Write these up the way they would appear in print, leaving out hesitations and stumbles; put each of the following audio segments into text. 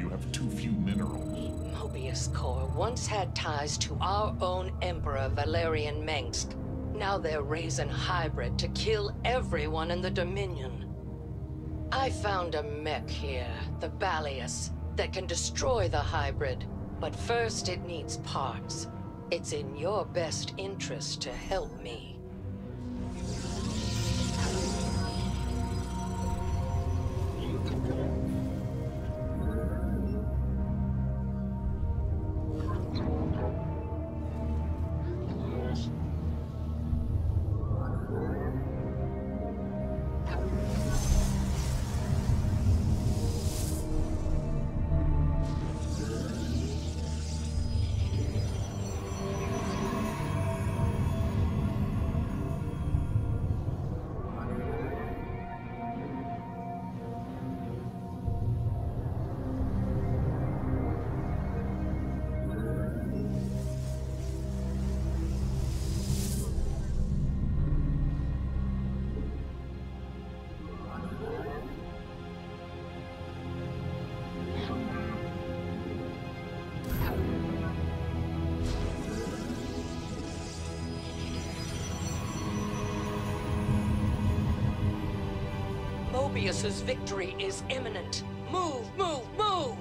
You have too few minerals. Mobius Corps once had ties to our own Emperor Valerian Mengsk. Now they're raising hybrid to kill everyone in the Dominion. I found a mech here, the Balius, that can destroy the hybrid. But first it needs parts. It's in your best interest to help me. Mobius's victory is imminent. Move, move, move!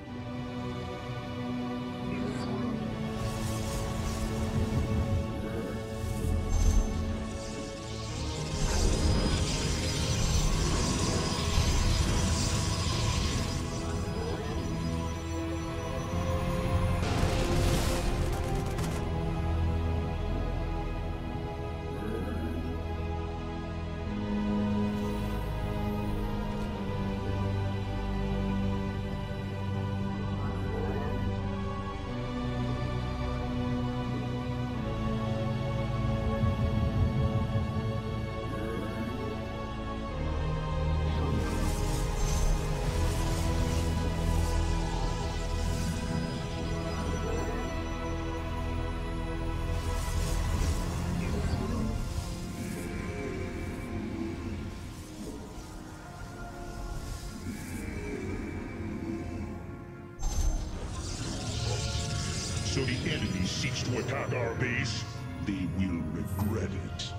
So the enemy seeks to attack our base? They will regret it.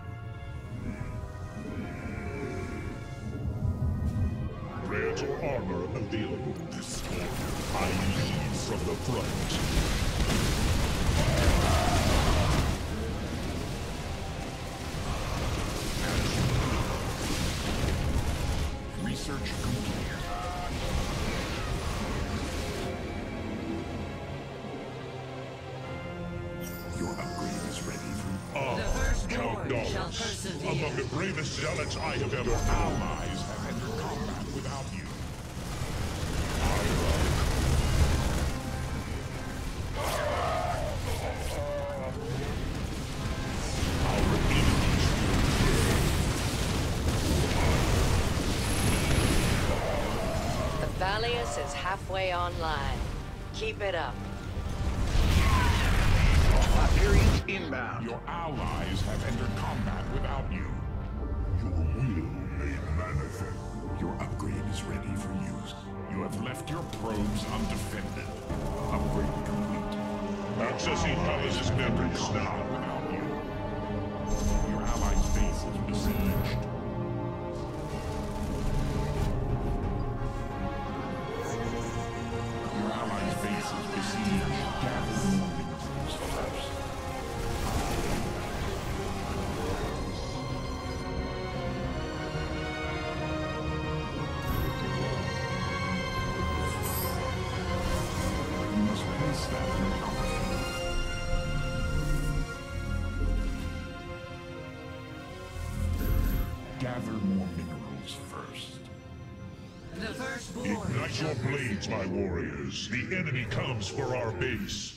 Dreads or armor available this morning. I lead from the front. Research complete. Your upgrade is ready for Count Dollars. Among the bravest zealots I have ever allies have entered combat without you. Our enemies The Valius is halfway online. Keep it up. Hyperions inbound. Your allies have entered combat without you. Your will made manifest. Your upgrade is ready for use. You have left your probes undefended. Upgrade complete. Accessing Palace's memories now without you. Your allies' base is besieged. Your allies' base is besieged. Gather more minerals first. You must place that in the coffin. Gather more minerals first. The firstborn. Ignite your blades, my warriors. The enemy comes for our base.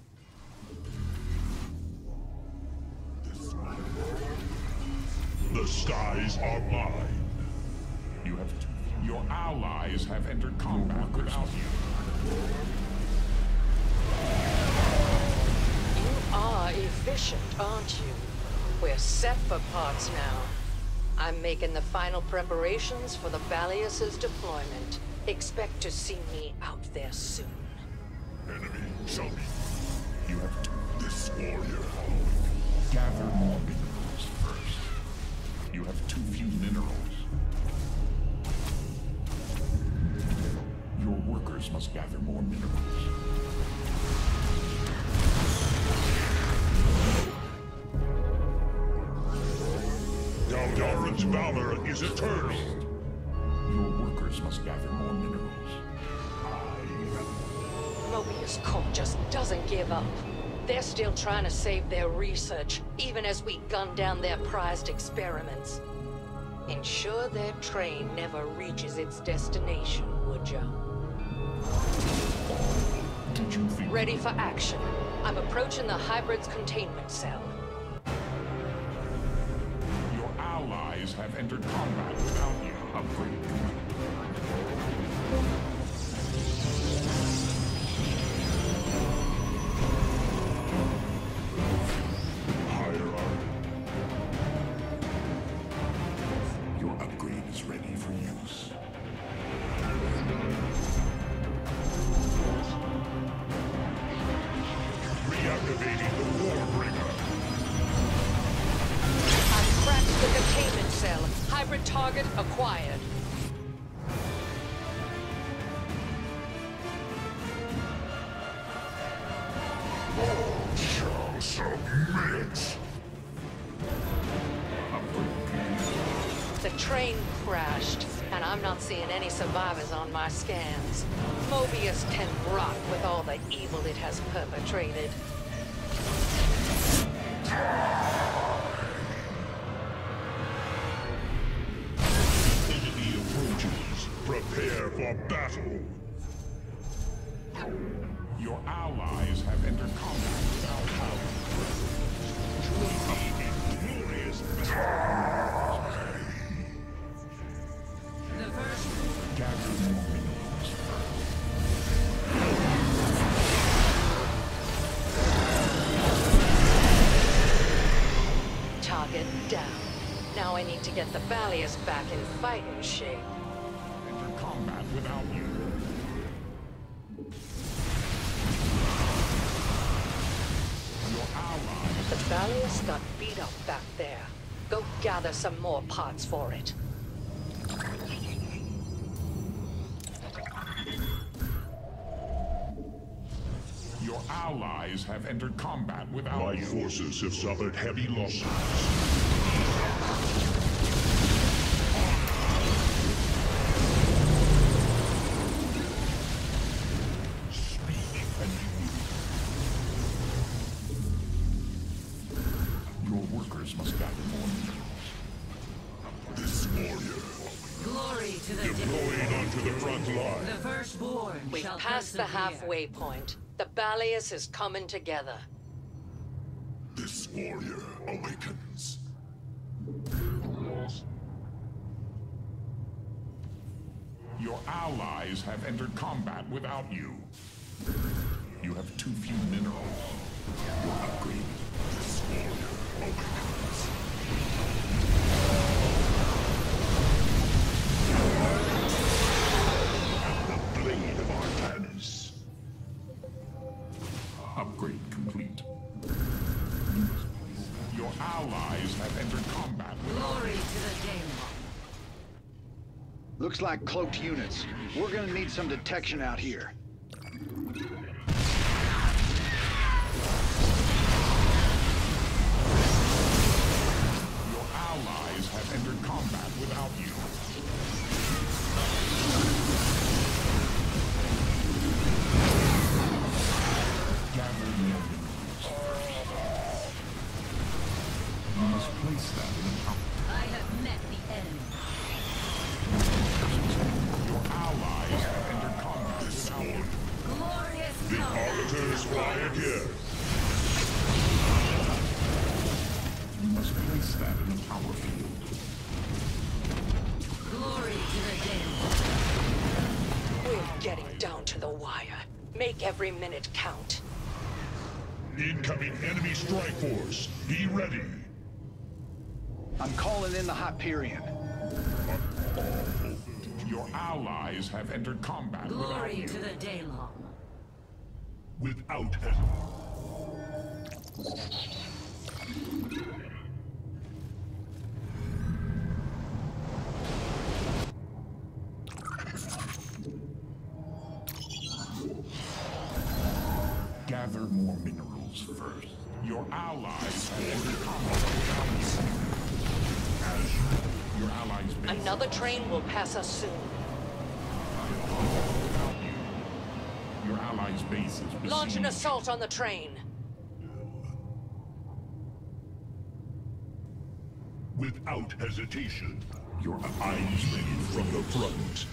The skies are mine. Your allies have entered combat without you. You are efficient, aren't you? We're set for parts now. I'm making the final preparations for the Balius's deployment. Expect to see me out there soon. Enemy, show me. You have to. This warrior. Gather more minerals first. You have too few minerals. Your workers must gather more minerals. Daldarin's valor is eternal. Your workers must gather more minerals. Mobius Cult just doesn't give up. They're still trying to save their research, even as we gun down their prized experiments. Ensure their train never reaches its destination, would ya? Did you think? Ready for action. I'm approaching the hybrid's containment cell. Your allies have entered combat without you. Upgrade. Your upgrade is ready for use. Reactivating the Warbringer. I've cracked the containment cell. Hybrid target acquired. All shall submit. The train crashed, and I'm not seeing any survivors on my scans. Mobius can rot with all the evil it has perpetrated. Enemy approaches. Prepare for battle. Your allies have entered combat without help. Glorious battle. The first Gather more minerals first. Target down. Now I need to get the Balius back in fighting shape. Enter combat without you. Your allies. The Balius got beat up back there. Go gather some more parts for it. Your allies have entered combat without My you. forces have suffered heavy losses. Speak and you. Your workers must gather more minerals. This warrior glory to the Deployed onto the front line. The firstborn We've shall passed the persevere. halfway point. The Balius is coming together. This warrior awakens. Your allies have entered combat without you. You have too few minerals. Your upgrade. This warrior awakens. The blade of Arcanus. Upgrade complete. Your allies have entered combat without Glory to the Daemon. Looks like cloaked units. We're gonna need some detection out here. Your allies have entered combat without you. Gather more minerals. You must place that in an outfit. I have met the enemy. Your allies have entered combat without you. Glorious The combat. arbiters fly again. You must place that in a power field. Glory to the Daemon. We're getting down to the wire. Make every minute count. Incoming enemy strike force. Be ready. I'm calling in the Hyperion. Your allies have entered combat without Glory you. to the Daylong. Without hesitation. Gather more minerals first. Your allies have entered combat without you. Your allies' base Another train will pass us soon. without you. Your allies' base is besieged. Launch an assault on the train. Without hesitation. Your Eyes ready from the front.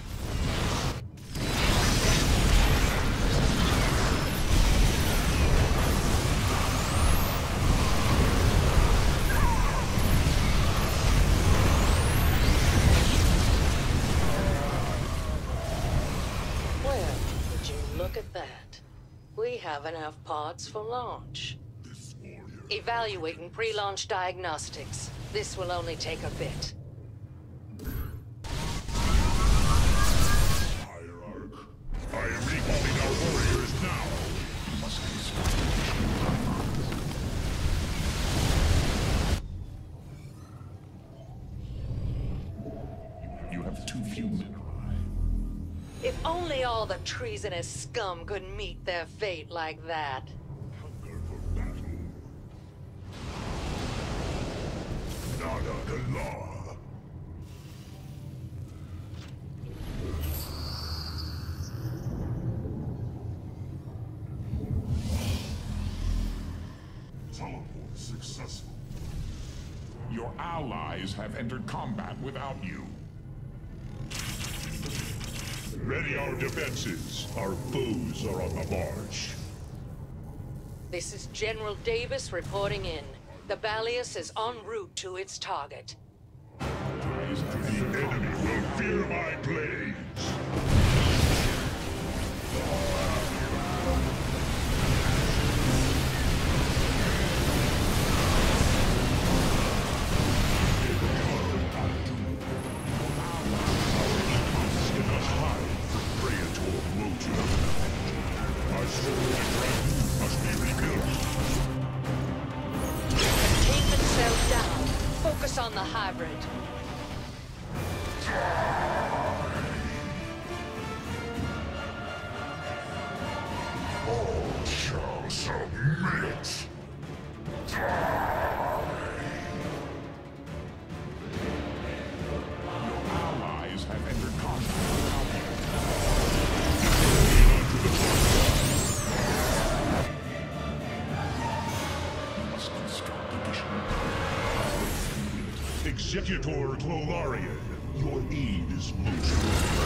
Well, would you look at that? We have enough parts for launch. Evaluating pre-launch diagnostics. This will only take a bit. Hierarch. I am recalling our warriors now. You must construct You have too few minerals. If only all the treasonous scum could meet their fate like that. Hunger for battle. Nada the law. Teleport successful. Your allies have entered combat without you. Ready our defenses. Our foes are on the march. This is General Davis reporting in. The Balius is en route to its target. Allies have The entered enemy combat will without fear you. my blades. Cannot hide from Praetor Mojo. Our sword and right must be rebuilt. Containment cell down. Focus on the hybrid. All shall submit. Your allies have entered combat without you. You must construct additional power. Executor Clolarian, your aid is most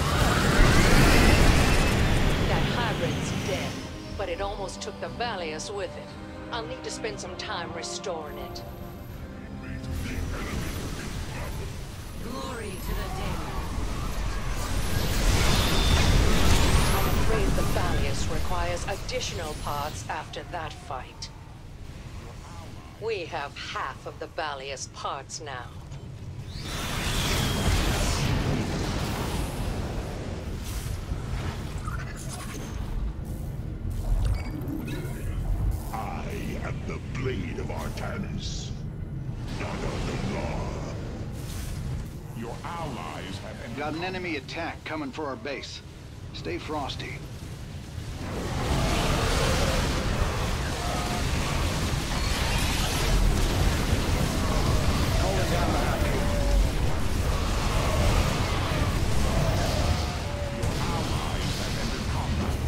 That hybrid's dead, but it almost took the Balius with it. I'll need to spend some time restoring it. Glory to the Daylong. I'm afraid the Balius requires additional parts after that fight. We have half of the Balius parts now. I am the blade of Arcanus. Not of the law. Your allies have entered Got an enemy attack coming for our base. Stay frosty. Calling down the Hyperion. Your allies have entered combat.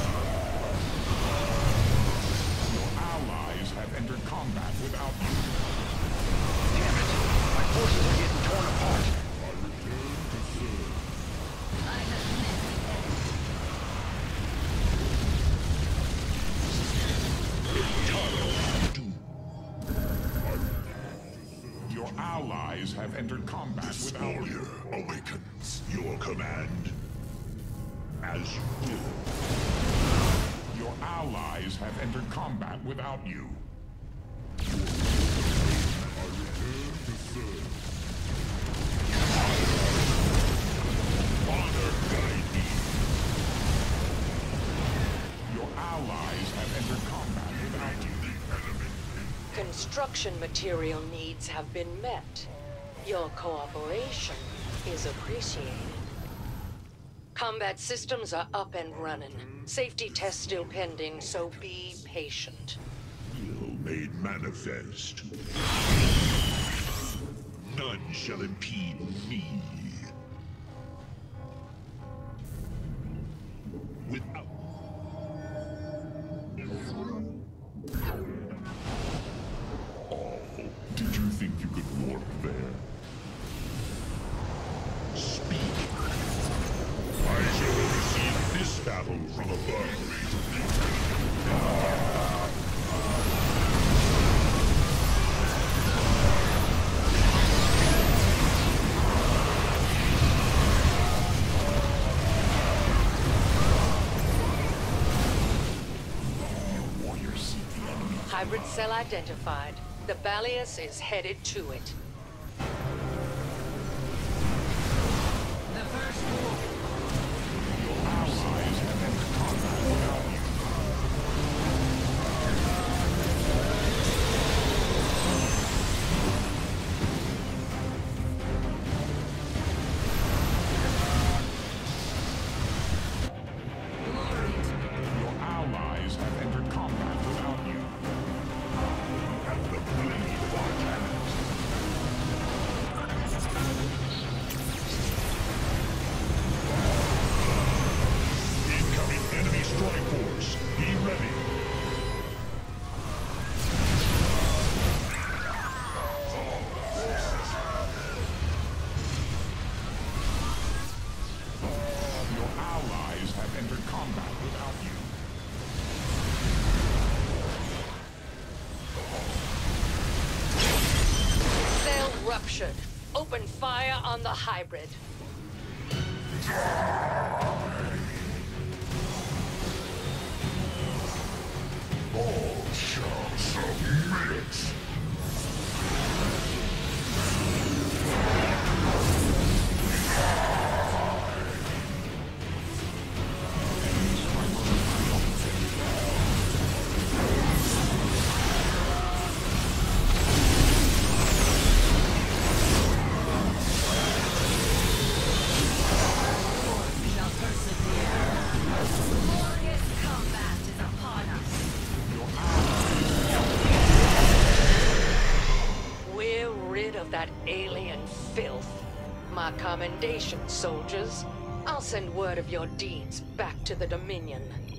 Your allies have entered combat without you. Damn it. My forces are getting torn apart. I return to serve. I have met Your allies have entered combat without you. Warrior awakens. Your command. As you will. Your allies have entered combat without you. I return to serve. construction material needs have been met. Your cooperation is appreciated. Combat systems are up and running. Safety tests still pending, so be patient. Will made manifest. None shall impede me. Without... Oh, did you think you could warp there? Speak. I shall oversee this battle from above. Hybrid cell identified. The Balius is headed to it. The first war. Your allies have entered combat without you. Glory to me. Your allies have entered combat without you. At the blade of our cannons. Incoming enemy strike force. Be ready. Your allies have entered combat without you. Cell ruptured. Open fire on the hybrid. All shall submit. Shall persevere. Glorious combat is upon us. We're rid of that alien filth. My commendation, soldiers. I'll send word of your deeds back to the Dominion.